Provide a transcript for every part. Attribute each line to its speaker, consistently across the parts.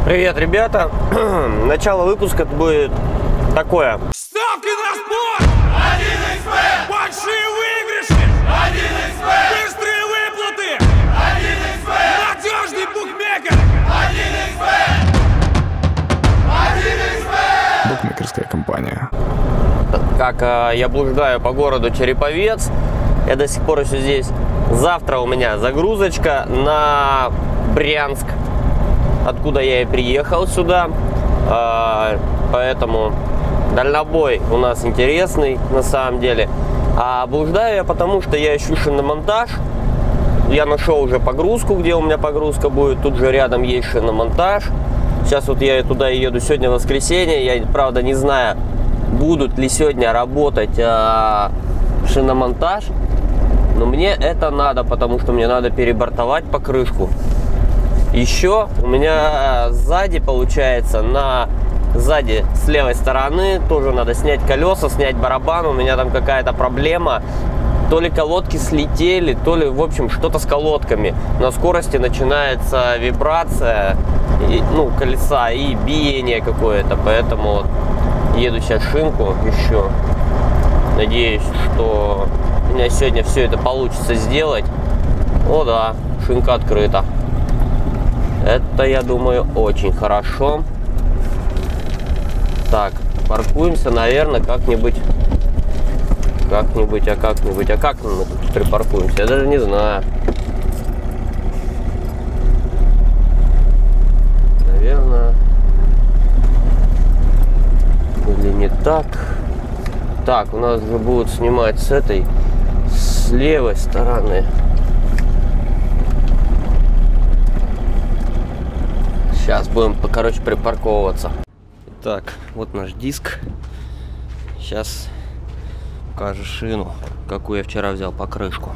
Speaker 1: Привет, ребята! Начало выпуска будет такое.
Speaker 2: Ставки на спорт! 1xbet! Большие выигрыши! 1xbet! Быстрые выплаты! 1xbet! Надежный букмекер! 1xbet!
Speaker 3: Букмекерская компания.
Speaker 1: Как я блуждаю по городу Череповец, я до сих пор еще здесь. Завтра у меня загрузочка на Брянск, откуда я и приехал сюда. Поэтому дальнобой у нас интересный на самом деле. А блуждаю я потому, что я ищу шиномонтаж. Я нашел уже погрузку, где у меня погрузка будет. Тут же рядом есть шиномонтаж. Сейчас вот я туда еду, сегодня воскресенье. Я, правда, не знаю, будут ли сегодня работать шиномонтаж. Но мне это надо, потому что мне надо перебортовать покрышку. Еще у меня сзади, получается, сзади с левой стороны тоже надо снять колеса, снять барабан. У меня там какая-то проблема. То ли колодки слетели, то ли, в общем, что-то с колодками. На скорости начинается вибрация, колеса и биение какое-то. Поэтому вот еду сейчас шинку еще. Надеюсь, что у меня сегодня все это получится сделать. О да, шинка открыта. Это, я думаю, очень хорошо. Так, паркуемся, наверное, как-нибудь. А как мы тут припаркуемся? Я даже не знаю. Наверное. Или не так. Так, у нас же будут снимать с левой стороны. Сейчас будем, короче, припарковываться. Так, вот наш диск. Сейчас покажу шину, какую я вчера взял покрышку.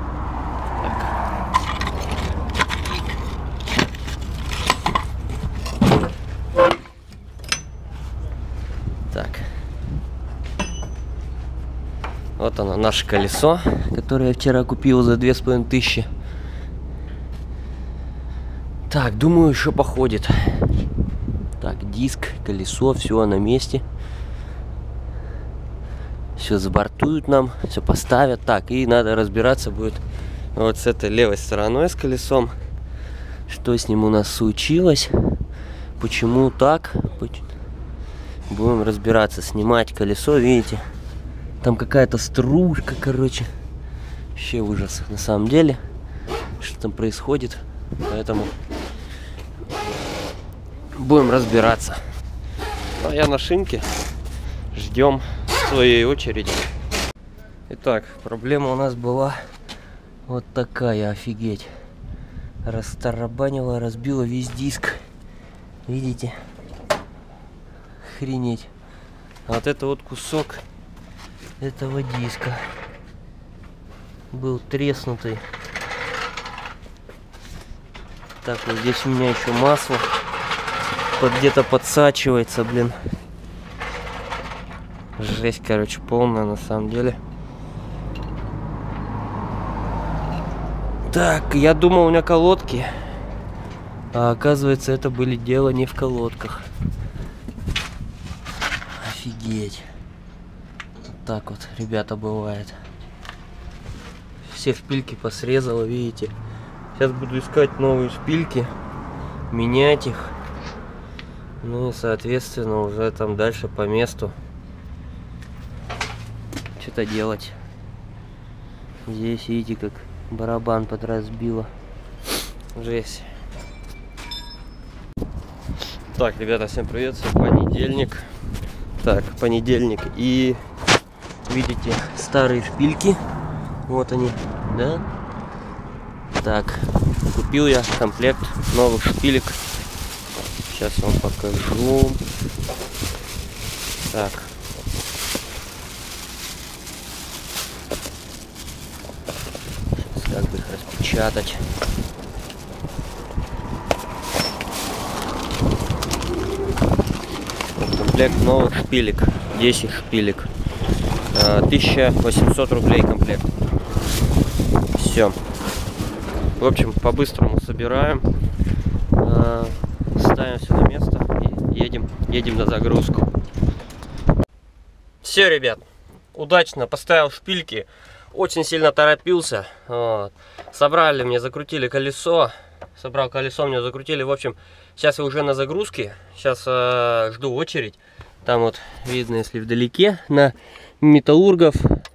Speaker 1: Так. Вот оно, наше колесо, которое я вчера купил за 2500. Так, думаю, еще походит. Так, диск, колесо, все на месте. Все забортуют нам, все поставят. Так, и надо разбираться будет вот с этой левой стороной с колесом. Что с ним у нас случилось? Почему так? Будем разбираться, снимать колесо, видите? Там какая-то стружка, короче. Вообще ужас на самом деле. Что там происходит? Поэтому будем разбираться. А я на шинке. Ждем своей очереди. Итак, проблема у нас была вот такая, офигеть. Растарабанила, разбила весь диск. Видите? Охренеть. А вот это вот кусок этого диска был треснутый. Так, вот здесь у меня еще масло где-то подсачивается, блин. Жесть, короче, полная на самом деле. Так, я думал, у меня колодки, а оказывается, это были дело не в колодках. Офигеть. Вот так вот, ребята, бывает. Все шпильки посрезала, видите. Сейчас буду искать новые шпильки, менять их. Ну и, соответственно, уже там дальше по месту что-то делать. Здесь, видите, как барабан подразбило. Жесть. Так, ребята, всем привет. Понедельник. Так, понедельник. И видите, старые шпильки. Вот они, да? Так, купил я комплект новых шпилек. Сейчас вам покажу. Так. Сейчас как бы их распечатать. Вот комплект новых шпилек. 10 шпилек. 1800 рублей комплект. Все. В общем, по-быстрому собираем. Ставим все на едем на загрузку. Все, ребят, удачно поставил шпильки. Очень сильно торопился. Вот. Собрали мне, закрутили колесо. Собрал колесо, мне закрутили. В общем, сейчас я уже на загрузке. Сейчас жду очередь. Там вот видно, если вдалеке, на металлургов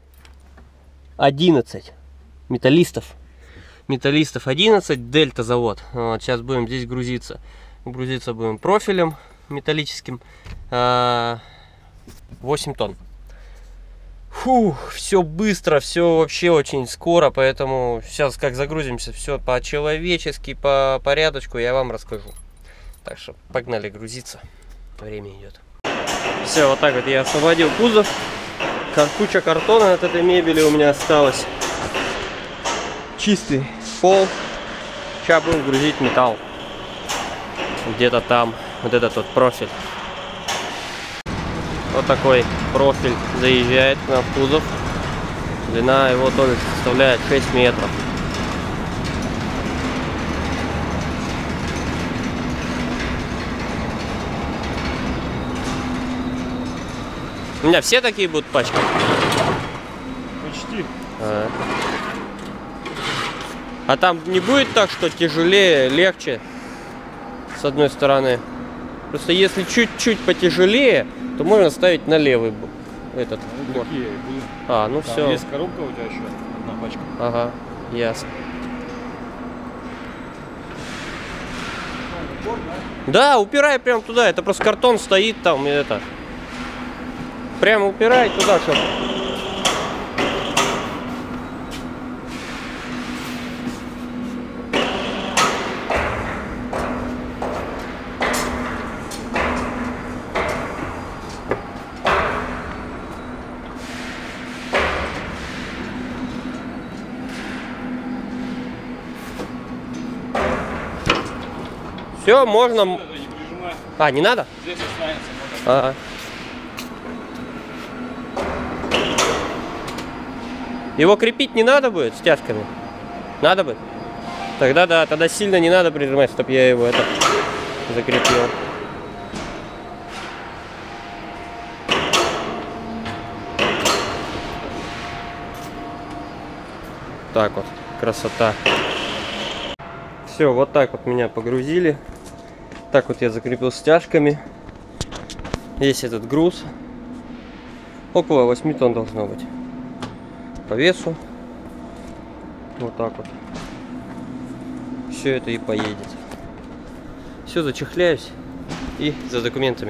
Speaker 1: 11. Металлистов 11, Дельта завод. Вот, сейчас будем здесь грузиться. Грузиться будем профилем металлическим. 8 тонн. Фух, все быстро, все вообще очень скоро, поэтому сейчас как загрузимся, все по-человечески, по порядочку я вам расскажу. Так что погнали грузиться, время идет. Все, вот так вот я освободил кузов. Куча картона от этой мебели у меня осталась. Чистый пол. Сейчас будем грузить металл. Где-то там, вот этот вот профиль. Вот такой профиль заезжает на кузов. Длина его тоже составляет 6 метров. У меня все такие будут пачки?
Speaker 3: Почти.
Speaker 1: А там не будет так, что тяжелее, легче? С одной стороны. Просто если чуть-чуть потяжелее, то можно ставить на левый этот. Ну
Speaker 3: там
Speaker 1: все.
Speaker 3: Есть коробка у тебя еще, одна пачка.
Speaker 1: Ага, ясно. Да, упирай прям туда. Это просто картон стоит там и это. Прямо упирай туда, чтобы. Все, можно.
Speaker 3: Не прижимай.
Speaker 1: А, не надо?
Speaker 3: Здесь останется.
Speaker 1: Ага. Его крепить не надо будет стяжками? Надо будет? Тогда да, тогда сильно не надо прижимать, чтобы я его это закрепил. Так вот, красота. Все, вот так вот меня погрузили. Так вот я закрепил стяжками. Весь этот груз. Около 8 тонн должно быть. По весу. Вот так вот. Все это и поедет. Все, зачехляюсь. И за документами.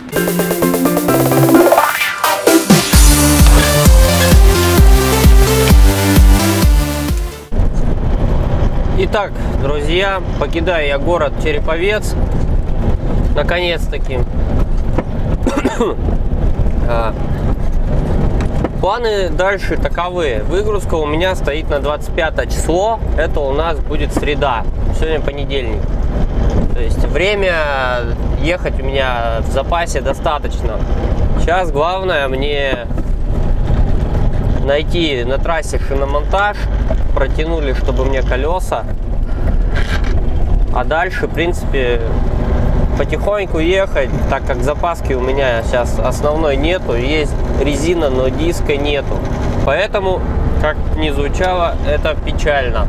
Speaker 1: Итак, друзья, покидаю я город Череповец. Наконец-таки. Планы дальше таковы. Выгрузка у меня стоит на 25 число. Это у нас будет среда. Сегодня понедельник. То есть время ехать у меня в запасе достаточно. Сейчас главное мне найти на трассе шиномонтаж. Протянули, чтобы мне колеса. А дальше, в принципе, потихоньку ехать, так как запаски у меня сейчас основной нету. Есть резина, но диска нету. Поэтому, как ни звучало, это печально.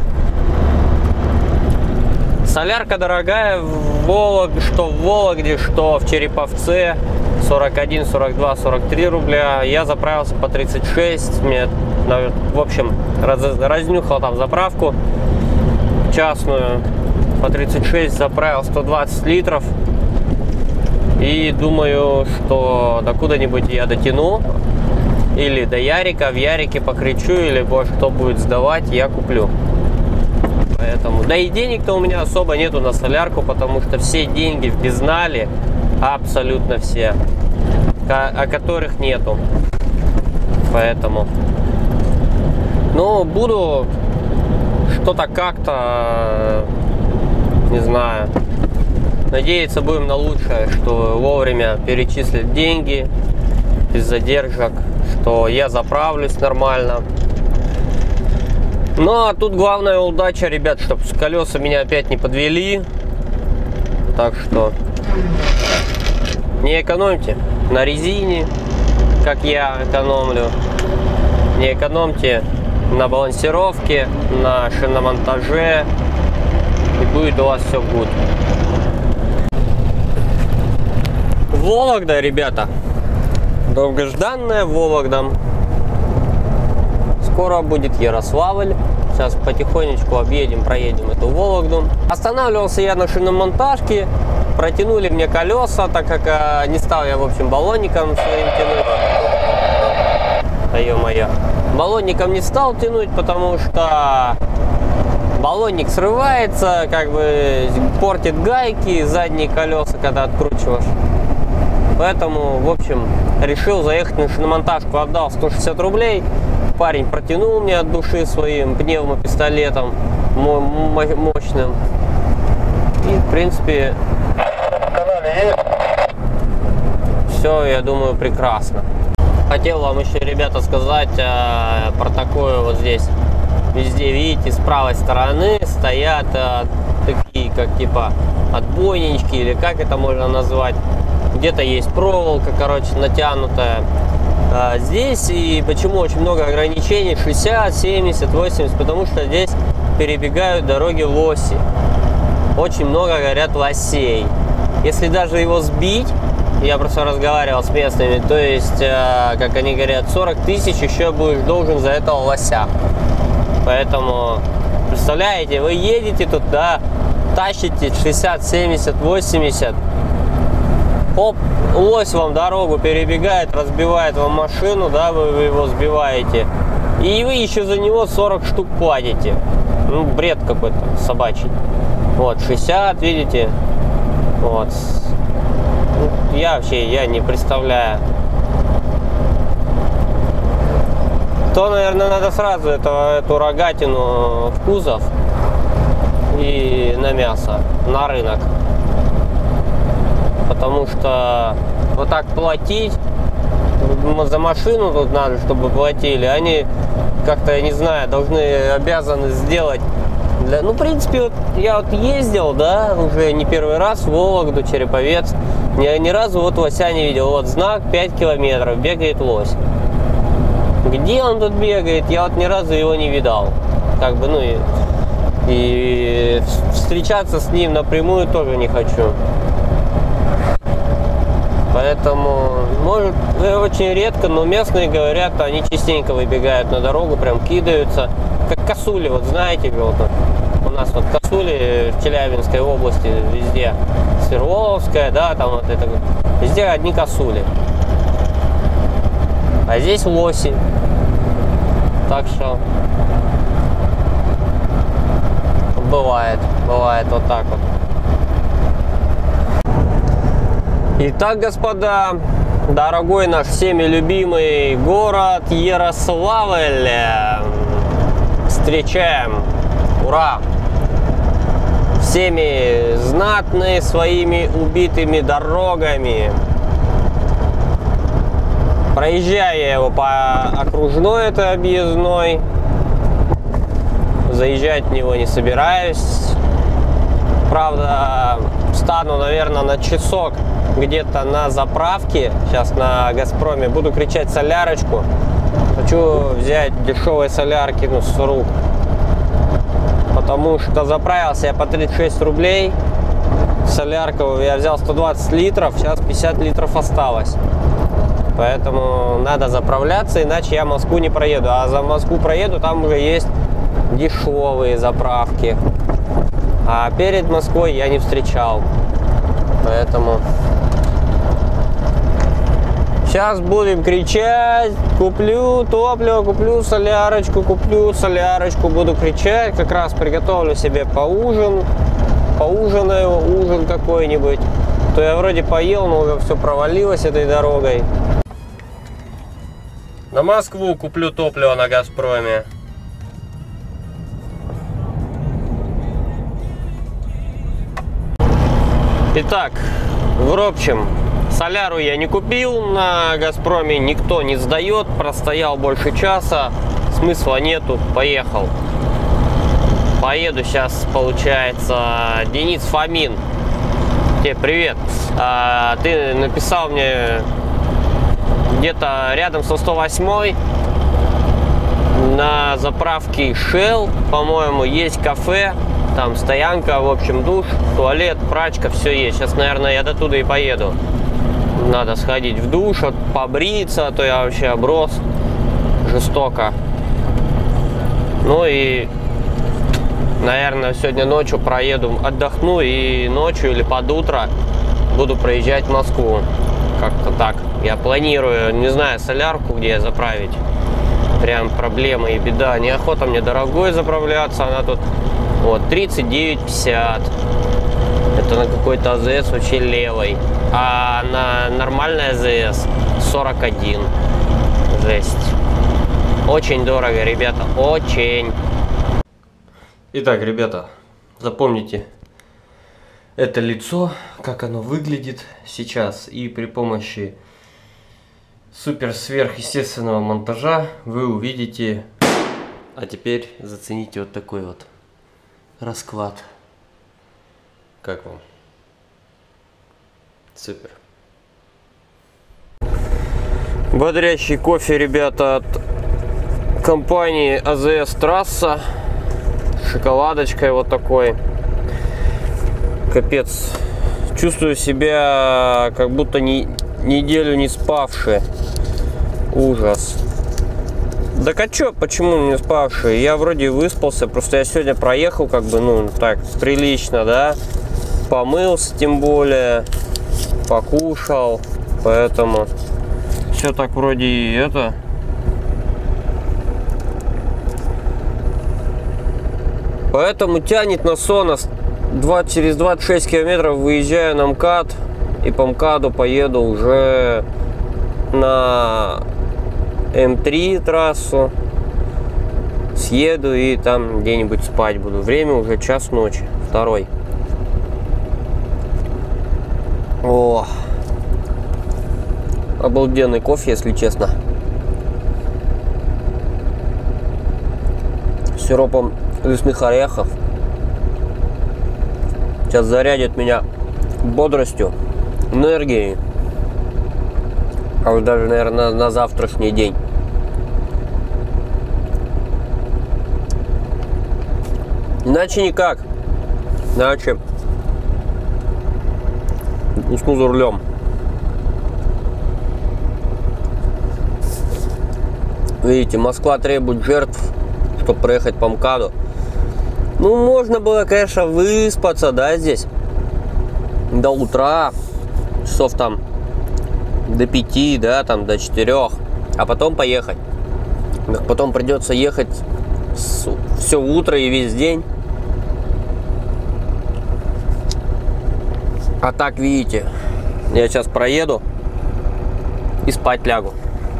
Speaker 1: Солярка дорогая что в Вологде, что в Череповце. 41, 42, 43 рубля. Я заправился по 36. Мне, в общем, разнюхал там заправку частную. По 36 заправил 120 литров. И думаю, что до куда-нибудь я дотяну. Или до Ярика, в Ярике покричу, или больше кто будет сдавать, я куплю. Поэтому, да и денег-то у меня особо нету на солярку, потому что все деньги в безнале, абсолютно все, о которых нету. Поэтому, ну, буду что-то как-то, не знаю, надеяться будем на лучшее, что вовремя перечислят деньги, без задержек, что я заправлюсь нормально. Ну, а тут главная удача, ребят, чтобы с колеса меня опять не подвели. Так что Не экономьте на резине, как я экономлю. Не экономьте на балансировке, на шиномонтаже. И будет у вас все good. Вологда, ребята. Долгожданная Вологда. Скоро будет Ярославль. Сейчас потихонечку объедем, проедем эту Вологду. Останавливался я на шиномонтажке. Протянули мне колеса, так как не стал я, в общем, баллонником своим тянуть. Ё-моё. Баллонником не стал тянуть, потому что баллонник срывается, как бы портит гайки, задние колеса, когда откручиваешь. Поэтому, в общем, решил заехать на шиномонтажку. Отдал 160 рублей. Парень протянул мне от души своим пневмопистолетом мощным. И, в принципе, все, я думаю, прекрасно. Хотел вам еще, ребята, сказать про такое вот здесь. Везде, видите, с правой стороны стоят такие, как типа отбойнички, или как это можно назвать. Где-то есть проволока, короче, натянутая. Здесь и почему очень много ограничений, 60, 70, 80, потому что здесь перебегают дороги лоси. Очень много, говорят, лосей. Если даже его сбить, я просто разговаривал с местными, то есть, как они говорят, 40 тысяч еще будешь должен за этого лося. Поэтому, представляете, вы едете туда, тащите 60, 70, 80, оп, лось вам дорогу перебегает, разбивает вам машину, да, вы его сбиваете, и вы еще за него 40 штук платите. Ну, бред какой-то собачий. Вот, 60, видите, вот. Я не представляю. То, наверное, надо сразу эту рогатину в кузов и на мясо, на рынок. Потому что вот так платить, за машину тут надо, чтобы платили. Они как-то, я не знаю, обязаны сделать. Ну, в принципе, вот я вот ездил, да, уже не первый раз в Вологду, Череповец. Ни разу вот лося не видел. Вот знак 5 километров, бегает лось. Где он тут бегает, я вот ни разу его не видал. Как бы, ну и встречаться с ним напрямую тоже не хочу. Поэтому, может, очень редко, но местные говорят, они частенько выбегают на дорогу, прям кидаются. Как косули, вот знаете, вот у нас вот косули в Челябинской области, везде, Свердловская, да, там вот это, везде одни косули. А здесь лоси. Так что бывает вот так вот. Итак, господа, дорогой наш всеми любимый город Ярославль. Встречаем, ура, всеми знатные своими убитыми дорогами. Проезжаю я его по окружной, это объездной. Заезжать в него не собираюсь. Правда, встану, наверное, на часок где-то на заправке. Сейчас на Газпроме буду кричать солярочку. Хочу взять дешевые солярки, ну, с рук. Потому что заправился я по 36 рублей. Солярку я взял 120 литров, сейчас 50 литров осталось. Поэтому надо заправляться, иначе я Москву не проеду. А за Москву проеду, там уже есть дешевые заправки. А перед Москвой я не встречал. Поэтому сейчас будем кричать: куплю топливо, куплю солярочку, буду кричать. Как раз приготовлю себе поужинаю, ужин какой-нибудь. То я вроде поел, но уже все провалилось этой дорогой. На Москву куплю топливо на Газпроме. Итак, в общем, соляру я не купил на Газпроме, никто не сдает, простоял больше часа, смысла нету, поехал. Поеду сейчас, получается, Денис Фомин. Тебе привет. Ты написал мне где-то рядом со 108 на заправке Shell, по-моему, есть кафе, там стоянка, в общем, душ, туалет, прачка, все есть. Сейчас, наверное, я до туда и поеду. Надо сходить в душ, побриться, а то я вообще оброс жестоко. Ну и, наверное, сегодня ночью проеду, отдохну и ночью или под утро буду проезжать в Москву. Как-то так. Я планирую, не знаю, солярку где заправить. Прям проблема и беда. Неохота мне дорогой заправляться. Она тут вот 39,50. Это на какой-то АЗС вообще левой. А на нормальной АЗС 41. Жесть. Очень дорого, ребята. Очень. Итак, ребята, запомните это лицо, как оно выглядит сейчас. И при помощи супер сверхъестественного монтажа вы увидите. А теперь зацените вот такой вот расклад. Как вам? Супер. Бодрящий кофе, ребята, от компании АЗС Трасса. С шоколадочкой вот такой. Капец. Чувствую себя как будто неделю не спавший. Ужас. Да а чё, почему не спавший? Я вроде выспался, просто я сегодня проехал как бы, ну, так, прилично, да. Помылся тем более, покушал, поэтому все так вроде и это. Поэтому тянет на сон. Через 26 километров выезжаю на МКАД. И по МКАДу поеду уже на М3 трассу. Съеду и там где-нибудь спать буду. Время уже час ночи, 2. О, обалденный кофе, если честно. С сиропом лесных орехов. Сейчас зарядит меня бодростью, энергией. А уж даже, наверное, на завтрашний день. Иначе никак. Иначе усну за рулем. Видите, Москва требует жертв, чтобы проехать по МКАДу. Ну, можно было, конечно, выспаться, да, здесь до утра, часов там до 5, да, там до 4, а потом поехать. Потом придется ехать все утро и весь день. А так, видите, я сейчас проеду и спать лягу.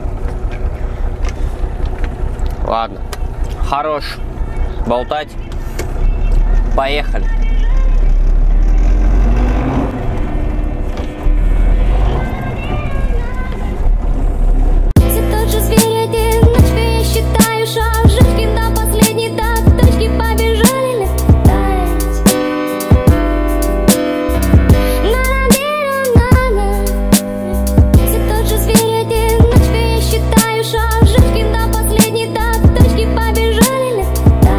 Speaker 1: Ладно, хорош болтать. Поехали.
Speaker 4: Все тот же зверь, один, ночью я считаю шаг, жижки до последней так, точки побежали летать. На-на-на-на-на. Все тот же зверь, один, ночью я считаю шаг, жижки до последней так, точки побежали летать.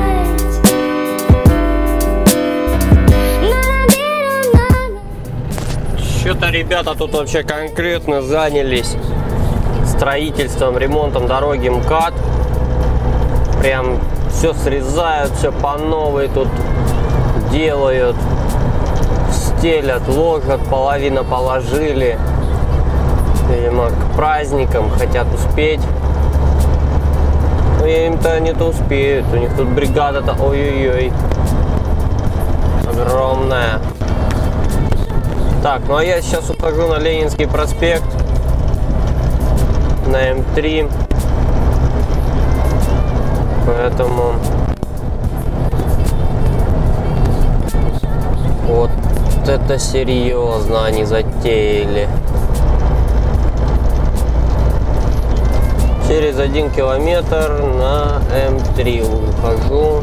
Speaker 1: Что-то ребята тут вообще конкретно занялись строительством, ремонтом дороги МКАД. Прям все срезают, все по новой тут делают, стелят, ложат, половину положили. Видимо, к праздникам хотят успеть. Но им-то они-то успеют. У них тут бригада-то, ой-ой-ой, огромная. Так, ну а я сейчас ухожу на Ленинский проспект, на М3, поэтому вот это серьезно они затеяли. Через 1 километр на М3 ухожу.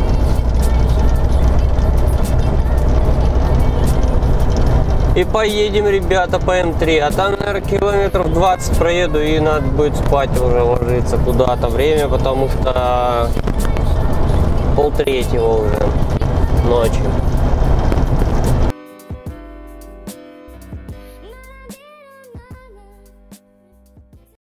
Speaker 1: И поедем, ребята, по М3. А там, наверное, километров 20 проеду, и надо будет спать уже, ложиться куда-то. Время, потому что 2:30 уже ночи.